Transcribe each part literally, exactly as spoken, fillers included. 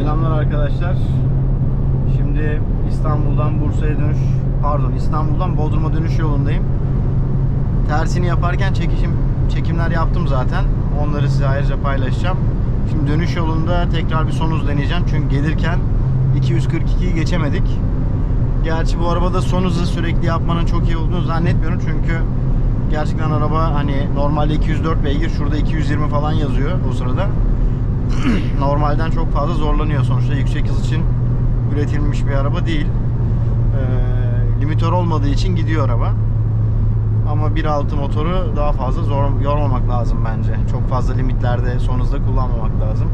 Selamlar arkadaşlar. Şimdi İstanbul'dan Bursa'ya dönüş, pardon İstanbul'dan Bodrum'a dönüş yolundayım. Tersini yaparken çekişim, çekimler yaptım zaten. Onları size ayrıca paylaşacağım. Şimdi dönüş yolunda tekrar bir son hız deneyeceğim. Çünkü gelirken iki yüz kırk ikiyi geçemedik. Gerçi bu arabada son hızı sürekli yapmanın çok iyi olduğunu zannetmiyorum. Çünkü gerçekten araba hani normalde iki yüz dört beygir, şurada iki yüz yirmi falan yazıyor o sırada. Normalden çok fazla zorlanıyor. Sonuçta yüksek hız için üretilmiş bir araba değil. Ee, limitör olmadığı için gidiyor araba. Ama bir altı motoru daha fazla zor, yormamak lazım bence. Çok fazla limitlerde son hızda kullanmamak lazım.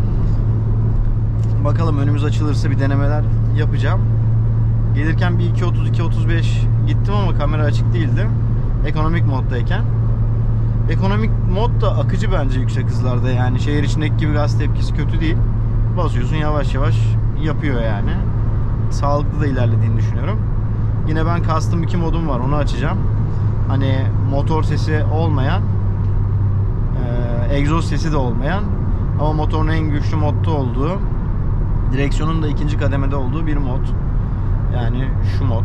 Bakalım önümüz açılırsa bir denemeler yapacağım. Gelirken bir iki otuz iki otuz beş gittim ama kamera açık değildi. Ekonomik moddayken. Ekonomik mod da akıcı bence yüksek hızlarda, yani şehir içindeki gibi gaz tepkisi kötü değil. Basıyorsun yavaş yavaş yapıyor yani. Sağlıklı da ilerlediğini düşünüyorum. Yine ben custom iki modum var, onu açacağım. Hani motor sesi olmayan, e, egzoz sesi de olmayan ama motorun en güçlü modda olduğu, direksiyonun da ikinci kademede olduğu bir mod. Yani şu mod.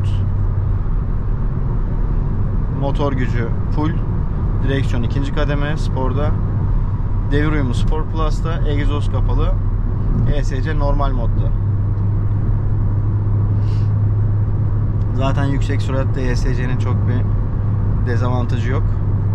Motor gücü full. Direksiyon ikinci kademe sporda, devir uyumu Sport Plus'ta, egzoz kapalı, E S C normal modda. Zaten yüksek süratte E S C'nin çok bir dezavantajı yok.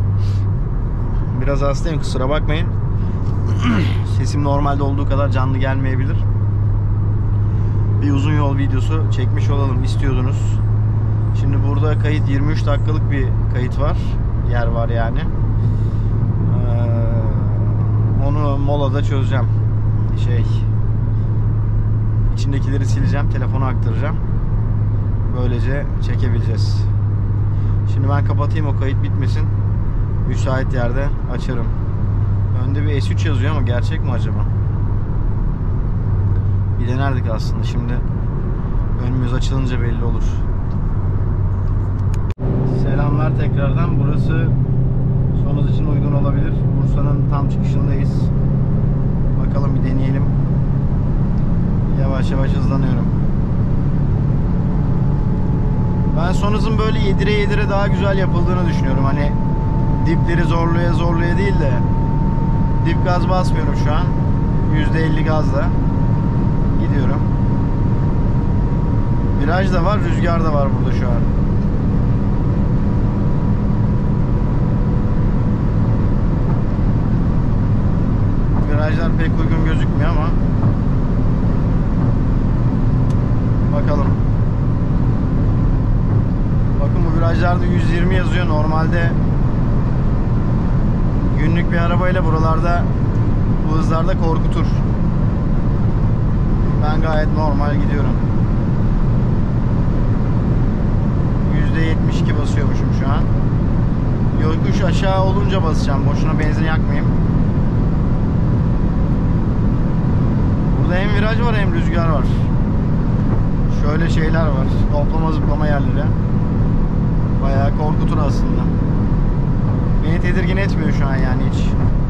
Biraz hastayım, kusura bakmayın. Sesim normalde olduğu kadar canlı gelmeyebilir. Bir uzun yol videosu çekmiş olalım istiyordunuz. Şimdi burada kayıt yirmi üç dakikalık bir kayıt var. Yer var yani. Ee, onu molada çözeceğim. Şey, içindekileri sileceğim, telefona aktaracağım. Böylece çekebileceğiz. Şimdi ben kapatayım, o kayıt bitmesin. Müsait yerde açarım. Önde bir S üç yazıyor ama gerçek mi acaba? Bir denerdik aslında. Şimdi önümüz açılınca belli olur. Selamlar tekrardan. Burası son hız için uygun olabilir. Bursa'nın tam çıkışındayız. Bakalım bir deneyelim. Yavaş yavaş hızlanıyorum. Ben son hızın böyle yedire yedire daha güzel yapıldığını düşünüyorum. Hani dipleri zorluya zorluya değil de dip gaz basmıyorum şu an. yüzde elli gazla gidiyorum. Viraj da var, rüzgar da var burada şu an. Virajlar pek uygun gözükmüyor ama bakalım. Bakın bu virajlarda yüz yirmi yazıyor. Normalde günlük bir arabayla buralarda bu hızlarda korkutur. Ben gayet normal gidiyorum. yüzde yetmiş iki basıyormuşum şu an. Yokuş aşağı olunca basacağım. Boşuna benzin yakmayayım. Burada hem viraj var hem rüzgar var. Şöyle şeyler var. Toplama zıplama yerleri. Bayağı korkutur aslında. Beni tedirgin etmiyor şu an yani hiç.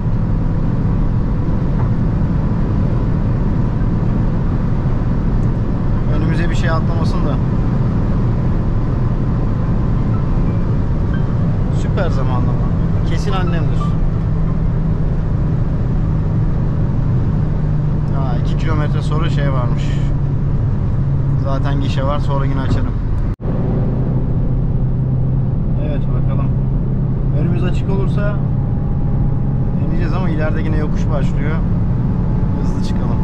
Önümüze bir şey atlamasın da. Süper zamanlama. Kesin annemdir. Ha, iki kilometre sonra şey varmış. Zaten gişe var, sonra yine açarım. Evet bakalım. Önümüz açık olursa deneyeceğiz ama ileride yine yokuş başlıyor. Hızlı çıkalım.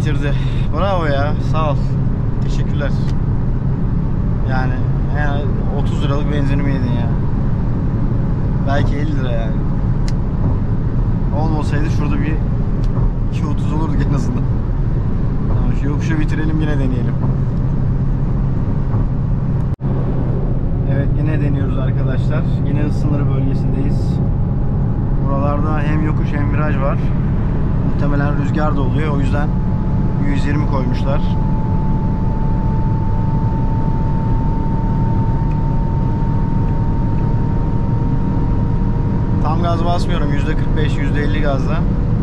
bitirdi. Bravo ya. Sağ ol. Teşekkürler. Yani, yani otuz liralık benzinimi yedin ya. Belki elli lira yani. Olmasaydı şurada bir iki otuz olurduk en azından. Tamam, şu yokuşu bitirelim, yine deneyelim. Evet, yine deniyoruz arkadaşlar. Yine hız sınırı bölgesindeyiz. Buralarda hem yokuş hem viraj var. Muhtemelen rüzgar da oluyor. O yüzden yüz yirmi koymuşlar. Tam gaz basmıyorum. yüzde kırk beş yüzde elli gazla.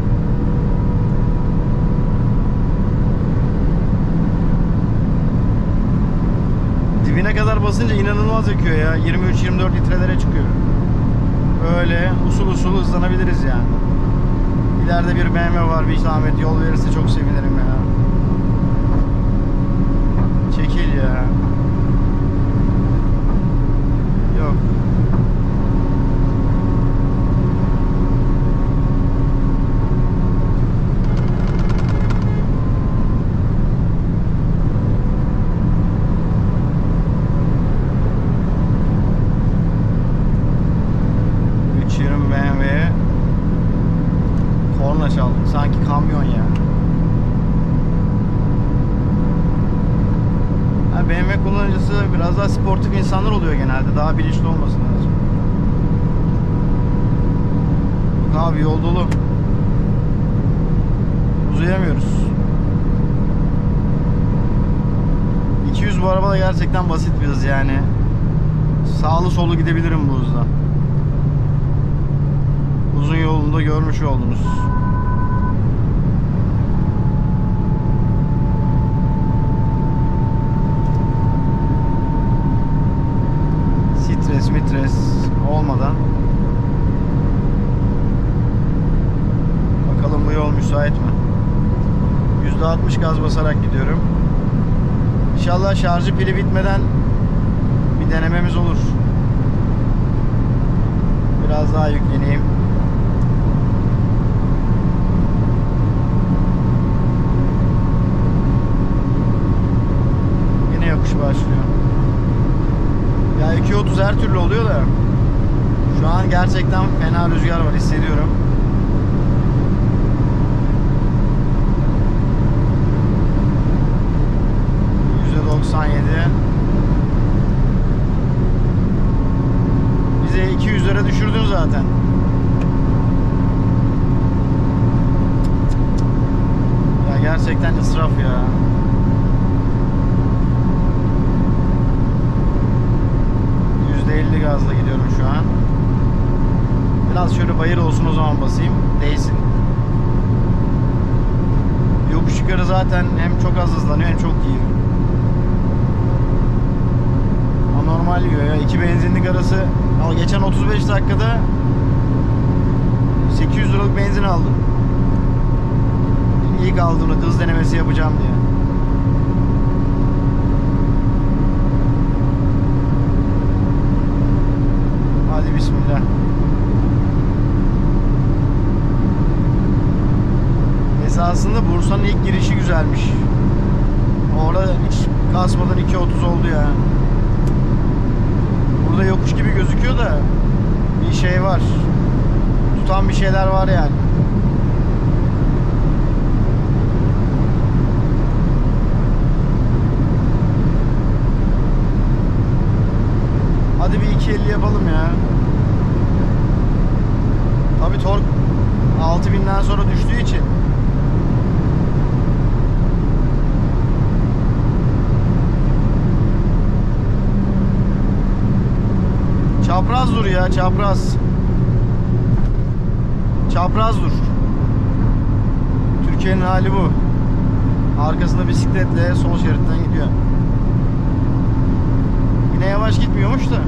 Dibine kadar basınca inanılmaz yakıyor ya. yirmi üç yirmi dört litrelere çıkıyor. Böyle usul usul hızlanabiliriz yani. İleride bir B M W var, bir zahmet yol verirse çok sevinirim ya. Çekil ya. Yok. Sanki kamyon ya. Ha, B M W kullanıcısı biraz daha sportif insanlar oluyor genelde. Daha bilinçli olması lazım. Bak abi, yol dolu. Uzayamıyoruz. iki yüz bu araba da gerçekten basit bir hız yani. Sağlı sollu gidebilirim bu hızla. Uzun yolunda görmüş oldunuz. Stres olmadan bakalım bu yol müsait mi? yüzde altmış gaz basarak gidiyorum. İnşallah şarjı pili bitmeden bir denememiz olur. Biraz daha yükleneyim. Yine yokuş başlıyor. Ya iki otuz her türlü oluyor da şu an gerçekten fena rüzgar var, hissediyorum. yüzde doksan yedi. Bize iki yüz lira düşürdün zaten. Ya gerçekten israf ya. elli gazla gidiyorum şu an. Biraz şöyle bayır olsun, o zaman basayım. Değsin. Yokuş yukarı zaten hem çok az hızlanıyor hem çok yiyor. Anormal yiyor ya. İki benzinlik arası. Ama geçen otuz beş dakikada sekiz yüz liralık benzin aldım. İlk aldığımda hız denemesi yapacağım diye. Hadi bismillah. Esasında Bursa'nın ilk girişi güzelmiş. Orada hiç kasmadan iki otuz oldu ya. Burada yokuş gibi gözüküyor da bir şey var. Tutan bir şeyler var yani. Hadi bir iki elli yapalım ya. Tabi tork altı binden sonra düştüğü için. Çapraz dur ya, çapraz. Çapraz dur. Türkiye'nin hali bu. Arkasında bisikletle sol şeritten gidiyor. Yine yavaş gitmiyormuş da.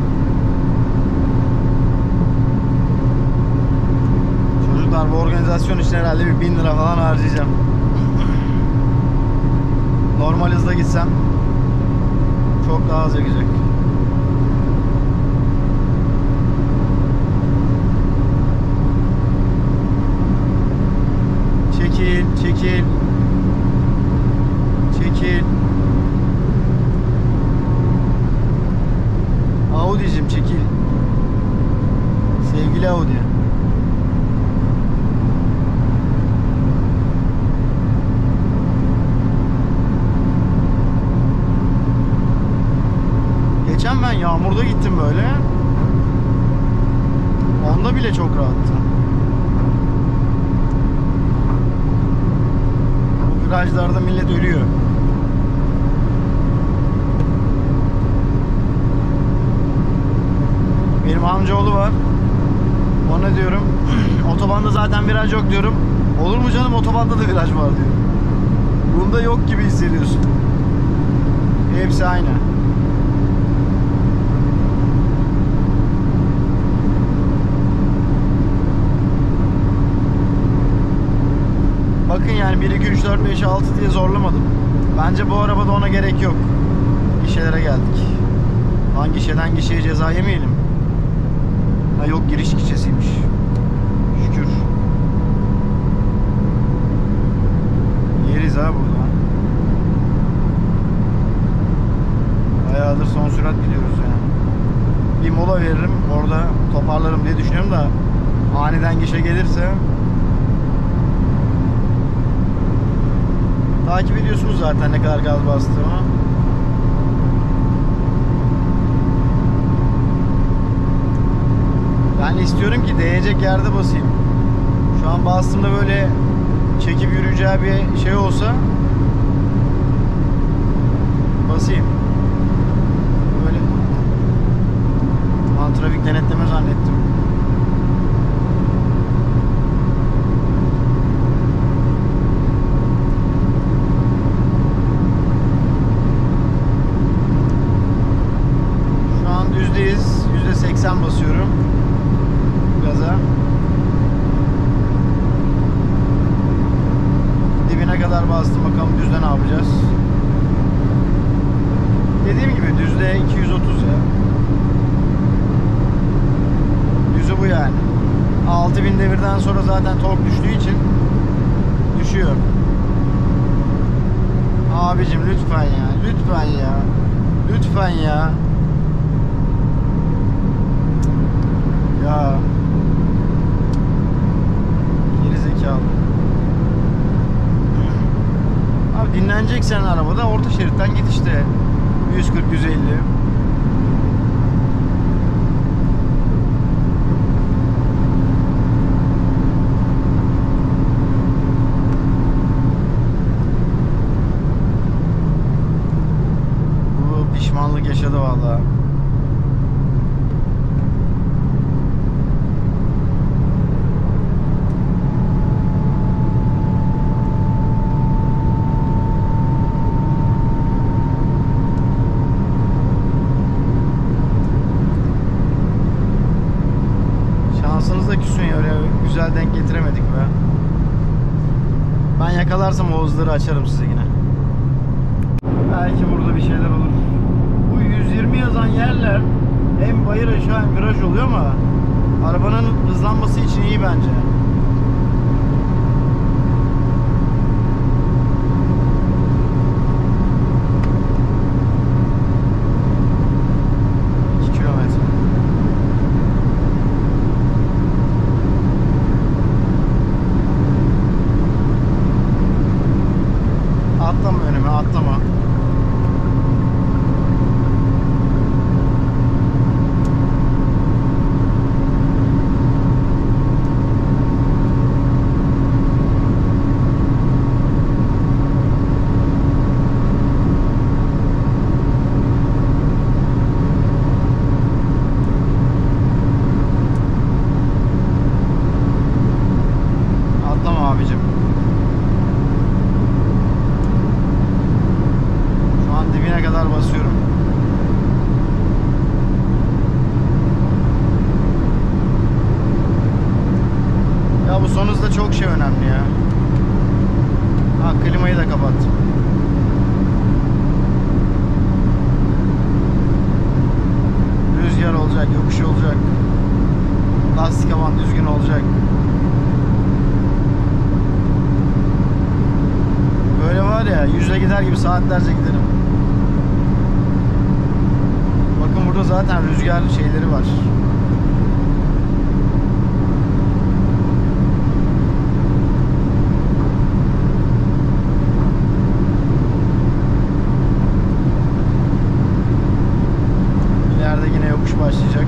Çocuklar, bu organizasyon için herhalde bir bin lira falan harcayacağım. Normal hızla gitsem çok daha az yakacak. Çekil, çekil. çekil. Audi'cim çekil. Sevgili Audi. Geçen ben yağmurda gittim böyle. Onda bile çok rahattı. Bu virajlarda millet ölüyor. Benim amcaoğlu var. Ona diyorum otobanda zaten viraj yok diyorum. Olur mu canım, otobanda da viraj var diyor. Bunda yok gibi hissediyorsun. Hepsi aynı. Bakın yani bir, iki, üç, dört, beş, altı diye zorlamadım. Bence bu arabada ona gerek yok. Gişelere geldik. Lan gişeden gişeye ceza yemeyelim. Ha yok, giriş gişesiymiş. Şükür. Yeriz ha burada. Bayağıdır son sürat gidiyoruz yani. Bir mola veririm, orada toparlarım diye düşünüyorum da aniden gişe gelirse. Takip ediyorsunuz zaten ne kadar gaz bastığımı. Ben istiyorum ki değecek yerde basayım. Şu an bastığımda böyle çekip yürüyeceği bir şey olsa basayım. Böyle lan trafik denetleme zannettim. Şu an düzdeyiz. yüzde seksen basıyorum gaza. Dibine kadar bastım, bakalım düzde ne yapacağız. Dediğim gibi düzde iki yüz otuz ya. Düzü bu yani. altı bin devirden sonra zaten tork düştüğü için düşüyor. Abicim lütfen ya, lütfen ya, lütfen ya. Ya geri zekalı. Abi dinleneceksen arabada orta şeritten git işte. yüz kırk yüz elli. Bu pişmanlık yaşadı vallahi. Küsün ya, öyle güzel denk getiremedik be. Ben yakalarsam o hızları açarım size yine. Belki burada bir şeyler olur. Bu yüz yirmi yazan yerler hem bayır aşağı hem viraj oluyor ama arabanın hızlanması için iyi bence. Atlama önüme, atlama. Atlama abicim. Dibine kadar basıyorum. Ya bu son hızda çok şey önemli ya. Ha, klimayı da kapattım. Rüzgar olacak, yokuş olacak. Lastik aman düzgün olacak. Böyle var ya, ya. Yüzle gider gibi saatlerce giderim. Bakın burada zaten rüzgar şeyleri var. İleride yine yokuş başlayacak.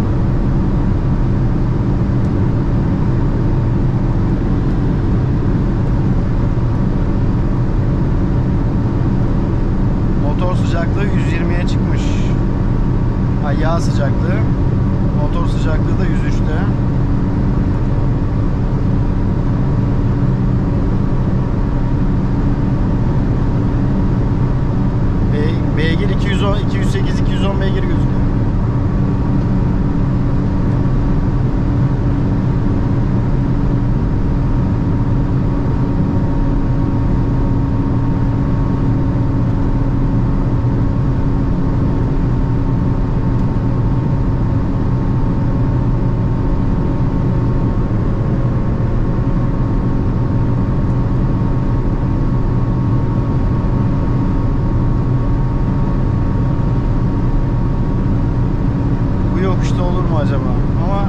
Motor sıcaklığı yüz yirmiye çıkmış. Ha, yağ sıcaklığı. Motor sıcaklığı da yüz üçte. Be beygir iki yüz on, iki yüz sekiz iki yüz on beygir gözüküyor. Yokuşta olur mu acaba? Ama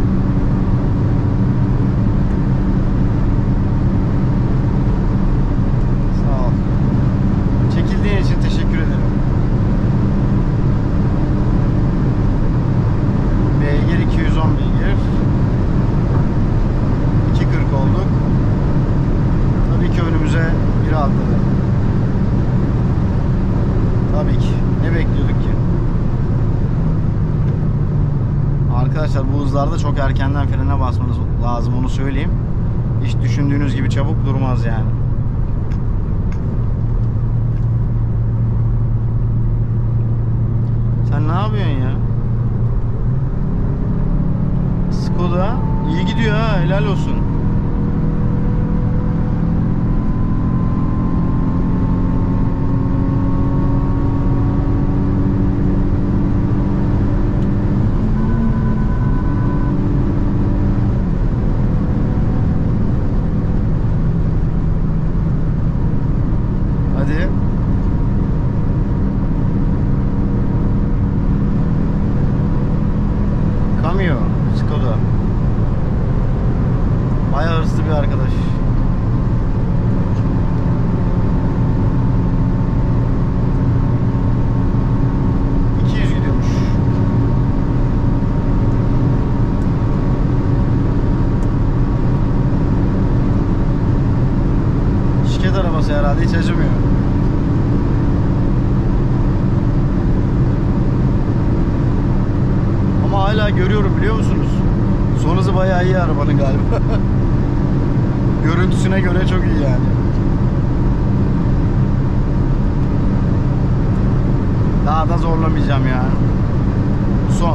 sağ ol. Çekildiğin için teşekkür ederim. Beygir iki yüz on beygir. iki kırk olduk. Tabii ki önümüze biri atladı. Tabii ki. Ne bekliyorduk ki? Arkadaşlar bu hızlarda çok erkenden frene basmanız lazım, onu söyleyeyim. Hiç düşündüğünüz gibi çabuk durmaz yani. Sen ne yapıyorsun ya? Skoda iyi gidiyor ha, helal olsun. Hadi. Cameo, Skoda. Bayağı hırslı bir arkadaş. iki yüz gidiyormuş. Şirket arabası herhalde, hiç acımıyor. Ama hala görüyorum, biliyor musunuz? Son hızı bayağı iyi arabanın galiba. Görüntüsüne göre çok iyi yani. Daha da zorlamayacağım ya. Son.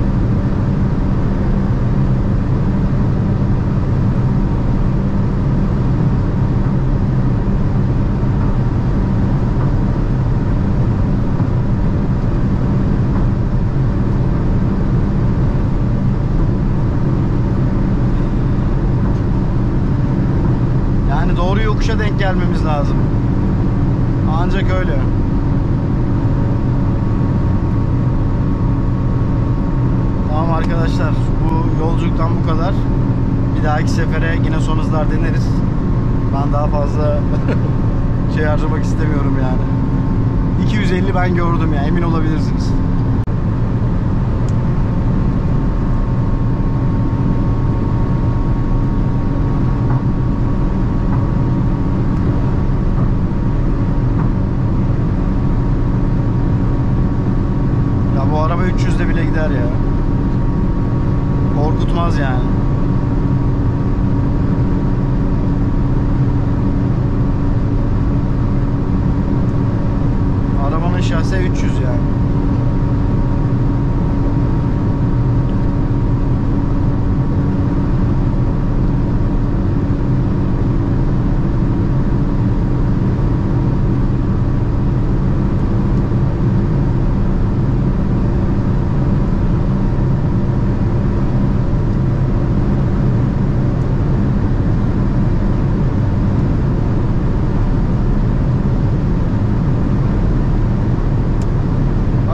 Yani doğru yokuşa denk gelmemiz lazım. Ancak öyle. Tamam arkadaşlar, bu yolculuktan bu kadar. Bir dahaki sefere yine son hızlar deneriz. Ben daha fazla şey harcamak istemiyorum yani. iki yüz elli ben gördüm ya, emin olabilirsiniz. Ya bu araba üç yüzde bile gider ya. Korkutmaz yani. Arabanın şase üç yüz yani.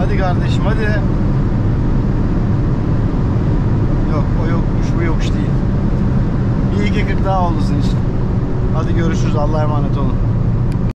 Hadi kardeşim hadi. Yok o yokmuş, bu yokuş değil. Bir iki kırk daha oldu sizin için. Hadi görüşürüz. Allah'a emanet olun.